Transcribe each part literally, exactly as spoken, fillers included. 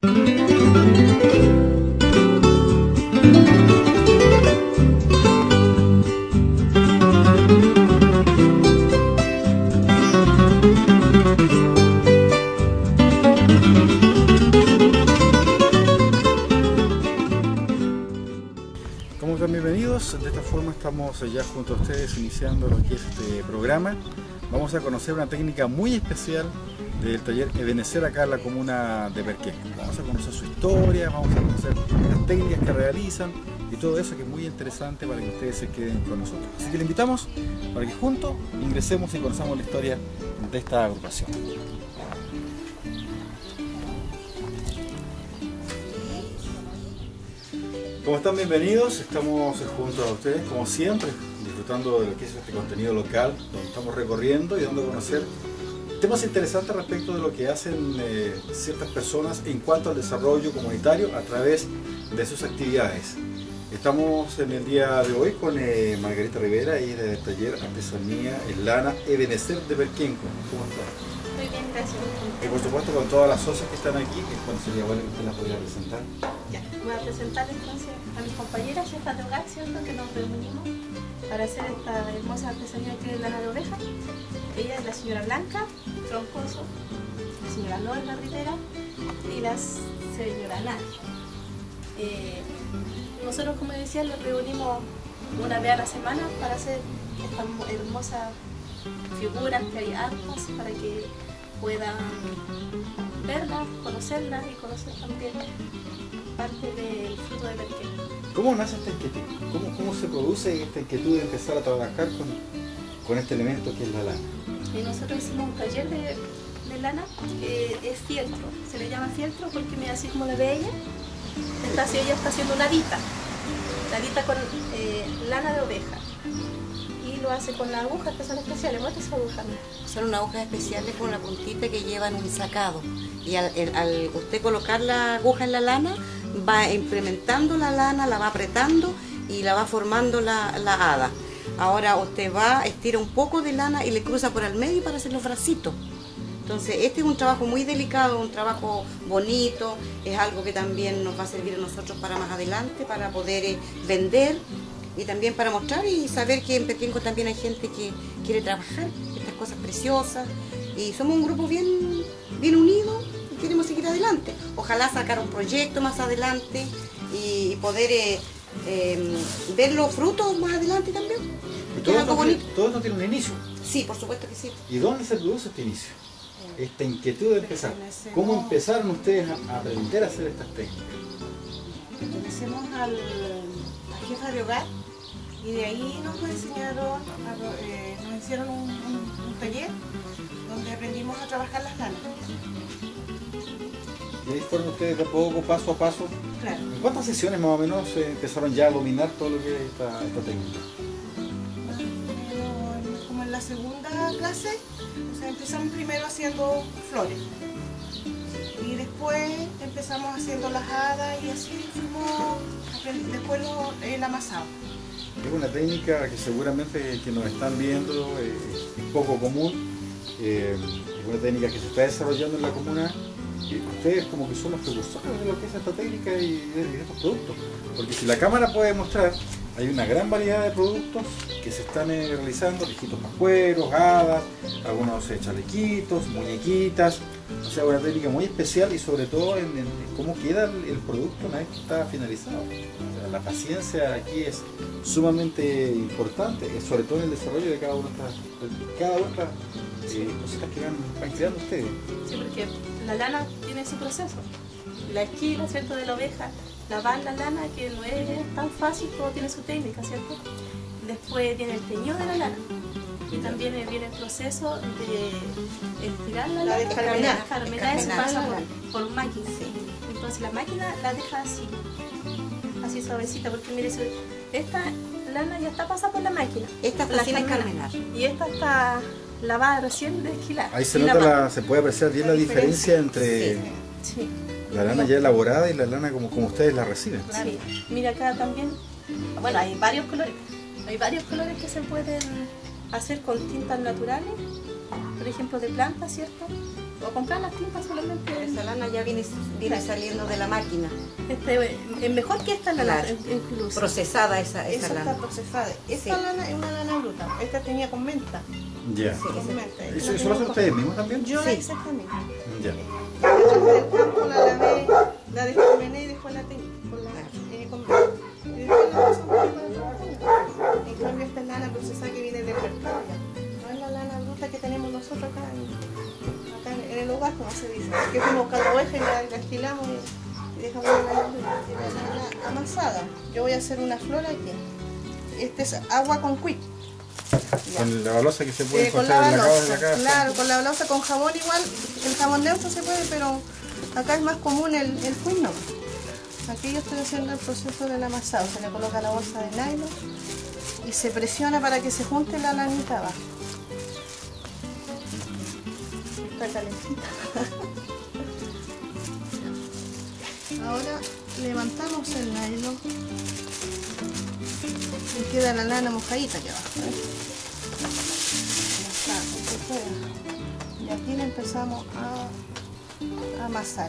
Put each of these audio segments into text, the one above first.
¿Cómo están? Bienvenidos. De esta forma estamos ya junto a ustedes iniciando lo que es este programa. Vamos a conocer una técnica muy especial del taller Ebenecer acá en la comuna de Perquén. Vamos a conocer su historia, vamos a conocer las técnicas que realizan y todo eso que es muy interesante para que ustedes se queden con nosotros. Así que les invitamos para que juntos ingresemos y conozcamos la historia de esta agrupación. ¿Cómo están? Bienvenidos, estamos junto a ustedes como siempre, disfrutando de lo que es este contenido local, donde estamos recorriendo y dando a conocer temas interesantes respecto de lo que hacen eh, ciertas personas en cuanto al desarrollo comunitario a través de sus actividades. Estamos en el día de hoy con eh, Margarita Rivera, ella es del taller Artesanía en Lana Ebenecer de Perquén. ¿Cómo está? Muy bien, gracias. Y por supuesto con todas las socias que están aquí, que bueno, sería bueno que usted las pudiera presentar. Ya, voy a presentar entonces a mis compañeras jefas de hogar, ¿cierto? Que nos reunimos para hacer esta hermosa artesanía que es lana de oveja. Ella es la señora Blanca Troncoso, la señora Norma Rivera y la señora Nadia. Eh, nosotros, como decía, nos reunimos una vez a la semana para hacer estas hermosas figuras que hay hartas para que puedan verlas, conocerlas y conocer también parte del fruto de Perquén. ¿Cómo nace esta inquietud? ¿Cómo, cómo se produce esta inquietud de empezar a trabajar con, con este elemento que es la lana? Y nosotros hicimos un taller de, de lana que es fieltro. Se le llama fieltro porque mira, así como la ve ella, está, así, ella está haciendo una dita, la dita con eh, lana de oveja. Y lo hace con las agujas que son especiales. ¿Cuántas esas agujas? Son unas agujas especiales con una puntita que llevan un sacado. Y al, el, al usted colocar la aguja en la lana, va implementando la lana, la va apretando y la va formando la, la hada. Ahora usted va, estira un poco de lana y le cruza por el medio para hacer los bracitos. Entonces este es un trabajo muy delicado, un trabajo bonito, es algo que también nos va a servir a nosotros para más adelante, para poder eh, vender y también para mostrar y saber que en Perquén también hay gente que quiere trabajar estas cosas preciosas y somos un grupo bien, bien unido y queremos seguir adelante. Ojalá sacar un proyecto más adelante y poder eh, eh, ver los frutos más adelante también. Y todo, esto tiene, todo esto tiene un inicio. Sí, por supuesto que sí. ¿Y dónde se produce este inicio? Esta inquietud de empezar. ¿Cómo empezaron ustedes a aprender a hacer estas técnicas? Pertenecemos al, a jefa de hogar y de ahí nos enseñaron, a, eh, nos hicieron un, un, un taller donde aprendimos a trabajar las lanas. Y ahí fueron ustedes de poco, paso a paso. Claro. ¿En cuántas sesiones más o menos eh, empezaron ya a dominar todo lo que es esta, esta técnica? Como en la segunda clase, o sea, empezamos primero haciendo flores y después empezamos haciendo las hadas y así fuimos aprendiendo, después lo, el amasado. Es una técnica que seguramente que nos están viendo eh, es poco común, eh, es una técnica que se está desarrollando en la comuna y ustedes como que son los precursores de lo que es esta técnica y de, de estos productos, porque si la cámara puede mostrar, hay una gran variedad de productos que se están eh, realizando, viejitos pascueros, hadas, algunos eh, chalequitos, muñequitas, o sea, una técnica muy especial y sobre todo en, en cómo queda el, el producto una vez que está finalizado. O sea, la paciencia aquí es sumamente importante, sobre todo en el desarrollo de cada una de estas, de cada una de estas eh, cositas que van, van creando ustedes. Sí, porque la lana tiene su proceso. La esquila, ¿cierto?, de la oveja, lavar la lana, que no es tan fácil, todo tiene su técnica, ¿cierto? Después viene el teñido de la lana y también viene el proceso de estirar la lana, de carmenar, carmenar, eso pasa por, por máquina. Sí. Entonces la máquina la deja así, así suavecita, porque mire, esta lana ya está pasada por la máquina. Esta está sin carmenar. Y esta está lavada recién de esquilar. Ahí se nota, la, se puede apreciar bien la, la diferencia, diferencia entre... Sí. Sí. La lana ya elaborada y la lana como, como ustedes la reciben. Claro. Sí. Mira acá también, bueno, hay varios colores, hay varios colores que se pueden hacer con tintas naturales, por ejemplo de plantas, ¿cierto? o comprar las tintas solamente. Esa lana ya viene, viene saliendo de la máquina. Este, es mejor que esta lana, Claro. incluso. Procesada esa, esa Esa lana. está procesada. Esta Sí. lana es una lana bruta. Esta tenía con menta. Ya. Sí. Con menta. ¿Eso, eso lo hacen ustedes mismos también? Yo Sí. exactamente. Ya. La traje del campo, la lavé, la descolorené y después la tengo con la eh, con menta. Y después la pasamos para trabajar. En cambio esta es lana procesada que viene del mercado ya. No es la lana bruta que tenemos nosotros acá en, acá en, en el hogar, como se dice. Que fuimos cada oveja y la, la alquilamos y, y dejamos la lana bruta. Y la lana amasada. Yo voy a hacer una flor aquí. Este es agua con quick. Ya. Con la balosa que se puede Eh, con encontrar la en la cava de balosa, la casa. claro, con la balosa, con jabón igual, el jabón neutro se puede, pero acá es más común el, el quick no. Aquí yo estoy haciendo el proceso del amasado, se le coloca la bolsa de nylon y se presiona para que se junte la lanita abajo. Está calentita. Ahora levantamos el nylon y queda la lana mojadita aquí abajo. ¿eh? Ya está, se puede. Y aquí le empezamos a, a amasar.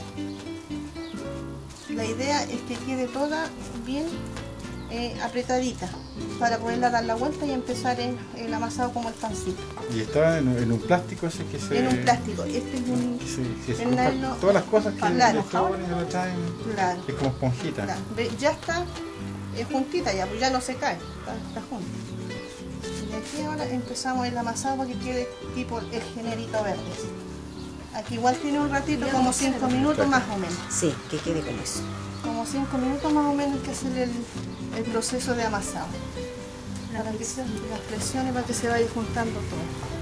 La idea es que quede toda bien eh, apretadita para poderla dar la vuelta y empezar el, el amasado como el pancito. Y está en, en un plástico ese que se... En un plástico. Este es un... Que se, que se el junta nylon- todas las cosas que claro, los jóvenes se lo traen. Claro. Es como esponjita. Claro, ve, ya está eh, juntita, ya, pues ya no se cae, está, está junta. Y aquí ahora empezamos el amasado para que quede tipo el generito verde. Aquí igual tiene un ratito, como cinco minutos más o menos. Sí, que quede con eso. Como cinco minutos más o menos que hacer el, el proceso de amasado. Para que se, las presiones para que se vaya juntando todo.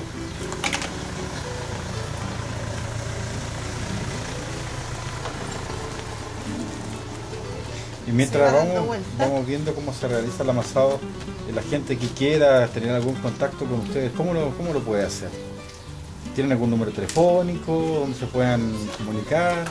Y mientras Se va dando vamos, vuelta. vamos viendo cómo se realiza el amasado, eh, la gente que quiera tener algún contacto con ustedes, ¿cómo lo, cómo lo puede hacer? ¿Tienen algún número telefónico donde se puedan comunicar?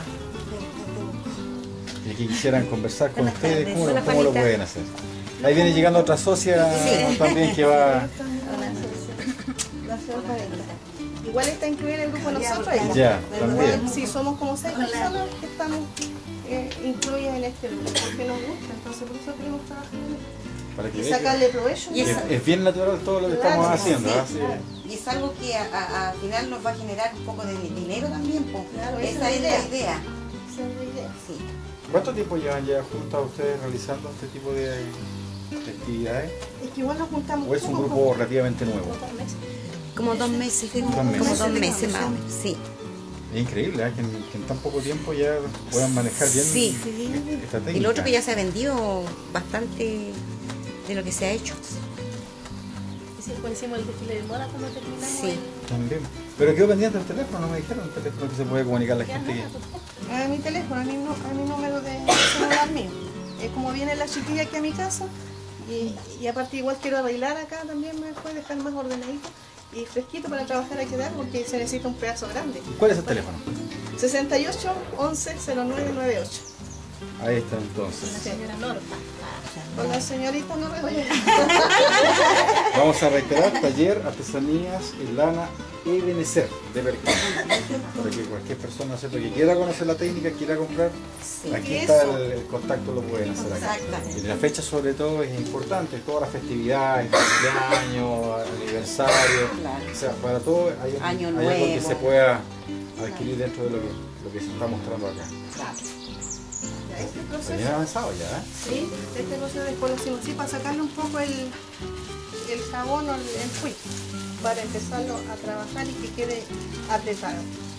Y que quisieran conversar con Buenas ustedes, tardes. ¿cómo, lo, Hola, cómo lo Juanita. pueden hacer? Ahí viene llegando otra socia Sí. también que va... La flor cuarenta. Igual está incluida en el grupo de nosotros. ella. Ya, Igual, también. sí, somos como seis personas que estamos eh, incluidas en este grupo, porque nos gusta, entonces por eso queremos trabajar en esto. Para que Y vean que sacarle provecho. Y es, esa- es bien natural todo lo que Claro, estamos haciendo. sí, ¿ah? Sí. claro. Y es algo que a- a- al final nos va a generar un poco de dinero también, po. Claro, Esa es la idea. Esa es la idea. Sí. ¿Cuánto tiempo llevan ya juntos ustedes realizando este tipo de, de actividades? Es que igual nos juntamos ¿O es un poco a grupo poco. relativamente nuevo? Como dos meses. Dos meses. Como dos meses Meses. más o menos, sí. Es increíble, ¿eh? que, en, que en tan poco tiempo ya puedan manejar bien Sí. esta técnica. Y lo otro que ya se ha vendido bastante de lo que se ha hecho. Y sí, pues hicimos el desfile de moda cuando terminamos. Sí. el- También. Pero quedó pendiente el teléfono, no me dijeron el teléfono que se puede comunicar la Ya gente. nada, que- A mi teléfono, a mi, nu- a mi número de celular mío. Es como viene la chiquilla aquí a mi casa y, y aparte igual quiero arreglar acá también, me puede dejar más ordenadito y fresquito para trabajar hay que dar porque se necesita un pedazo grande. ¿Cuál es el teléfono? sesenta y ocho, once, cero nueve noventa y ocho. Ahí está entonces. La señora Norma. Con la señorita no recuerdo. Vamos a reiterar, taller Artesanías en Lana Ebenezer de Berlín. Para que cualquier persona sepa que quiera conocer la técnica, quiera comprar, Sí. aquí Y está eso. el, el contacto, lo pueden hacer acá. Exactamente. Y la fecha sobre todo es importante, todas las festividades, cumpleaños, aniversario, Claro. o sea, para todo hay, un- Año hay algo que nuevo. se pueda adquirir dentro de lo que, lo que se está mostrando acá. Ya, este Está proceso, bien avanzado ya, ¿eh? sí, este proceso después lo hacemos así para sacarle un poco el, el jabón o el, el quick, para empezarlo a trabajar y que quede apretado.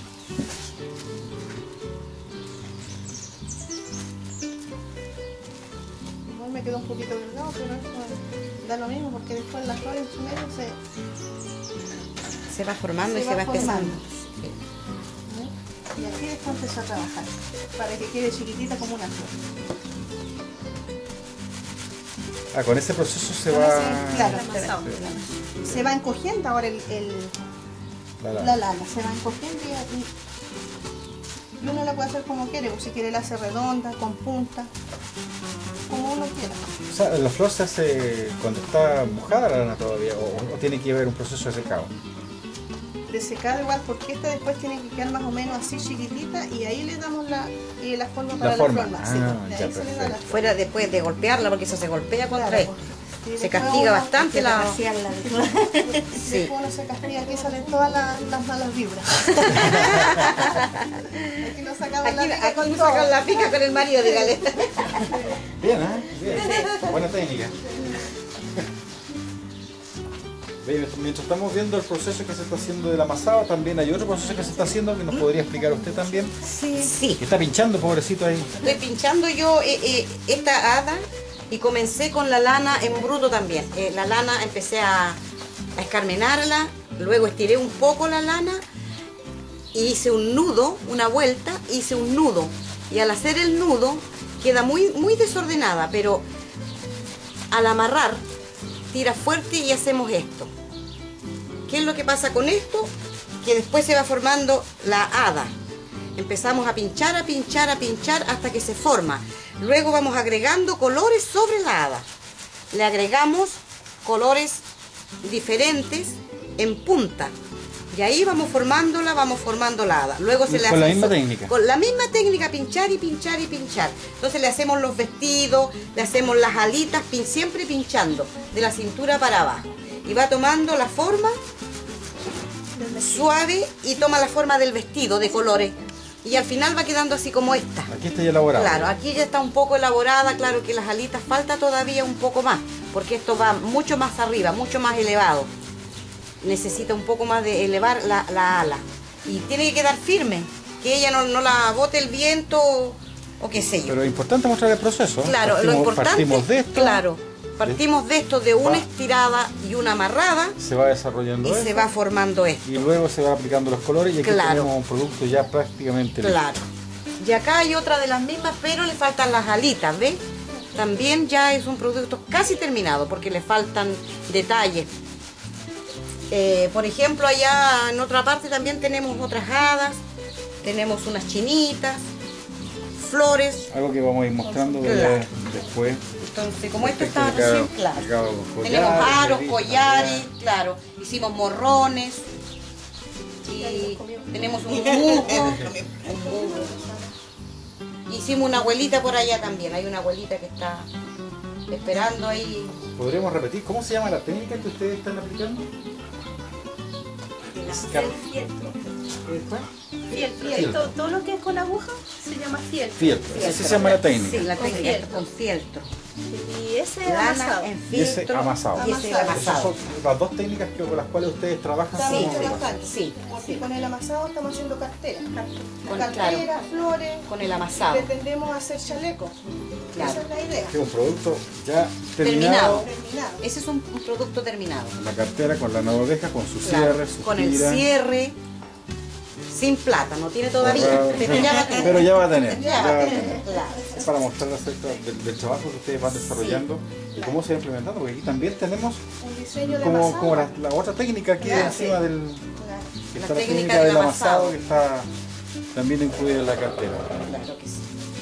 Igual me quedó un poquito delgado, pero eso da lo mismo porque después la flor en su medio se, Se va formando Se y va se va espesando. formando. y así después empezó a trabajar, para que quede chiquitita como una flor. Ah, con ese proceso se Con va... ese- claro, Amasado. se va encogiendo ahora el, el- la la lana. lana, se va encogiendo y, y- y uno la puede hacer como quiere, o si quiere la hace redonda, con punta, como uno quiera. O sea, la flor se hace cuando está mojada la lana todavía, o, o tiene que haber un proceso de secado. de secado igual, porque esta después tiene que quedar más o menos así chiquitita y ahí le damos la, eh, la forma para la, forma. forma. Ah, Sí, de ya, ahí se le da la perfecto. Fuera después de golpearla, porque eso se golpea contra Claro, esto. Sí, Se después castiga uno- bastante la... Vaciarla de todo. Sí. Después uno se castiga, aquí salen todas las, las malas vibras. Aquí nos sacamos Aquí, la pica aquí con nos todo. sacan la pica con el marido, dígale. Bien, ¿eh? Bien. Buena técnica. Ve, mientras estamos viendo el proceso que se está haciendo del amasado, también hay otro proceso que se está haciendo que nos podría explicar usted también. Sí, sí. Que está pinchando, pobrecito ahí. Estoy pinchando yo eh, eh, esta hada y comencé con la lana en bruto también. Eh, la lana empecé a, a escarmenarla, luego estiré un poco la lana y hice un nudo, una vuelta, hice un nudo. Y al hacer el nudo queda muy, muy desordenada, pero al amarrar tira fuerte y hacemos esto. ¿Qué es lo que pasa con esto? Que después se va formando la hada. Empezamos a pinchar, a pinchar, a pinchar hasta que se forma. Luego vamos agregando colores sobre la hada. Le agregamos colores diferentes en punta. Y ahí vamos formándola, vamos formando la hada. Luego se le Con la hace misma so- técnica. Con la misma técnica, pinchar y pinchar y pinchar. Entonces le hacemos los vestidos, le hacemos las alitas, pin- siempre pinchando, de la cintura para abajo. Y va tomando la forma suave y toma la forma del vestido de colores. Y al final va quedando así como esta. Aquí está ya elaborado. Claro, aquí ya está un poco elaborada, claro que las alitas falta todavía un poco más, porque esto va mucho más arriba, mucho más elevado. Necesita un poco más de elevar la, la ala. Y tiene que quedar firme, que ella no, no la bote el viento o, o qué sé yo. Pero es importante mostrar el proceso. ¿eh? Claro, Partimos- lo importante, Partimos de esto. claro, partimos de esto de una Va. estirada y una amarrada Se va desarrollando y esto. se va formando esto. Y luego se van aplicando los colores y aquí Claro. tenemos un producto ya prácticamente listo. Claro. Y acá hay otra de las mismas, pero le faltan las alitas, ¿ves? También ya es un producto casi terminado porque le faltan detalles. Eh, por ejemplo, allá en otra parte también tenemos otras hadas, tenemos unas chinitas, flores. Algo que vamos a ir mostrando de- Claro. después. Entonces, como esto Respecto está de cada- recién claro. de cada Tenemos collares, aros, relitas, collares, ya. claro. Hicimos morrones. Y tenemos un musgo. Hicimos una abuelita por allá también. Hay una abuelita que está esperando ahí. ¿Podríamos repetir cómo se llama la técnica que ustedes están aplicando? El fieltro. ¿Esta? Fieltro. Fieltro. Todo, todo lo que es con aguja se llama fieltro. Fieltro. Así se llama la técnica. Sí, la Con técnica fieltro. con fieltro. Y ese es Lana amasado. en Y ese fieltro. amasado. Y ese Amasado. Esas amasado. son las dos técnicas que, con las cuales ustedes trabajan. Estamos Sí, como- sí. trabajando. Sí, Porque sí. con el amasado estamos haciendo carteras. Con- Carteras, claro. flores. Con el amasado. Pretendemos hacer chalecos. Claro. Esa es la idea. Que es un producto ya Terminado. terminado. Terminado. Ese es un, un producto terminado. La cartera con la navaja, con su Claro, cierre, su con el gira. cierre, sin plata, no tiene todavía, Forrado. pero ya va a tener. Pero ya va a tener. Ya ya va va a a tener, tener. claro. Es para mostrar acerca del, del trabajo que ustedes van desarrollando y claro. cómo se va implementando, porque aquí también tenemos Un diseño de como, amasado. como la, la otra técnica aquí Claro, encima sí. del Claro. que La está la técnica técnica del del amasado amasado. que está también incluida en la cartera. Claro que sí.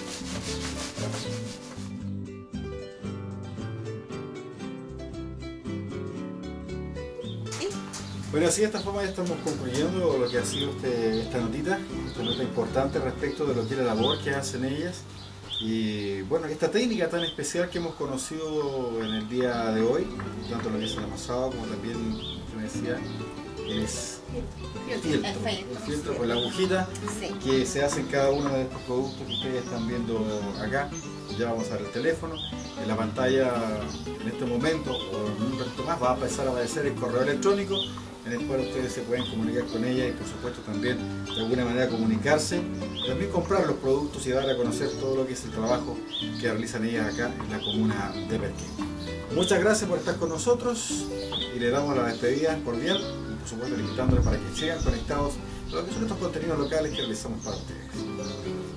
Bueno, así de esta forma ya estamos concluyendo lo que ha sido este- esta notita, esta nota importante respecto de lo que es la labor que hacen ellas y bueno, esta técnica tan especial que hemos conocido en el día de hoy, tanto lo que es el amasado como también, como me decía, es el filtro, El filtro. el filtro con la agujita Sí. que se hace en cada uno de estos productos que ustedes están viendo acá. Ya vamos a ver el teléfono, en la pantalla en este momento o en un ratito más va a empezar a aparecer el correo electrónico en el cual ustedes se pueden comunicar con ella y por supuesto también de alguna manera comunicarse, también comprar los productos y dar a conocer todo lo que es el trabajo que realizan ellas acá en la comuna de Perquén. Muchas gracias por estar con nosotros y le damos la despedida cordial y por supuesto invitándoles para que sigan conectados a lo que son estos contenidos locales que realizamos para ustedes.